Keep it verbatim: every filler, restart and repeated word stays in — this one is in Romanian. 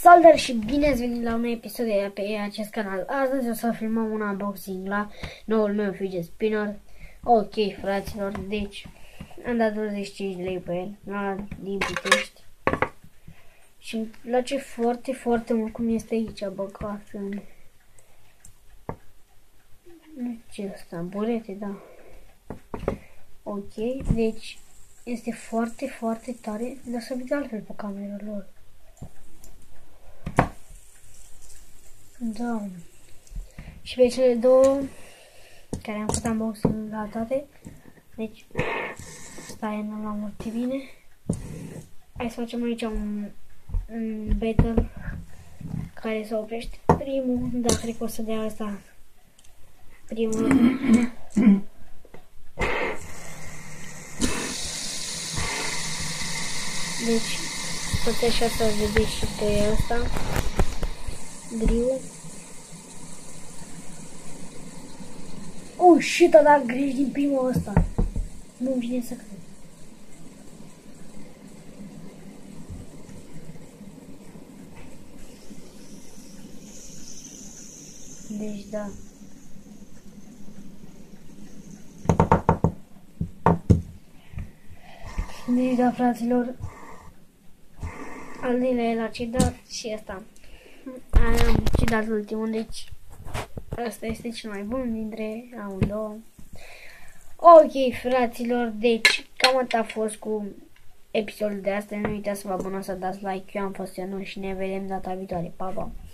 Salutare și bine ați venit la un episod de pe acest canal. Astăzi o să filmăm un unboxing la noul meu fidget spinner. Ok, fraților, deci am dat douăzeci și cinci de lei pe el, la din Pitești. Și îmi place foarte, foarte mult cum este aici băgat în... Nu știu ce ăsta, burete, da. Ok, deci este foarte, foarte tare, dar să vedeți altfel pe camera lor. Da. Și pe cele două care am făcut unboxing la toate. Deci, stai, nu l-am foarte bine. Hai să facem aici un, un battle care se oprește primul. Da, cred că o să dea asta primul. Deci, tot așa să vedeți și pe asta. Griu. Oh, shit, a dat greș din primul ăsta. Nu vine să cred. Deci, da. Deci, da, fraților. Al doilea el a cedat și ăsta. Am cedat ultimul, deci ăsta este cel mai bun dintre amândouă. Ok, fraților, deci cam atât a fost cu episodul de astăzi. Nu uitați să vă abonați, să dați like. Eu am fost Ionut și ne vedem data viitoare. Pa, pa!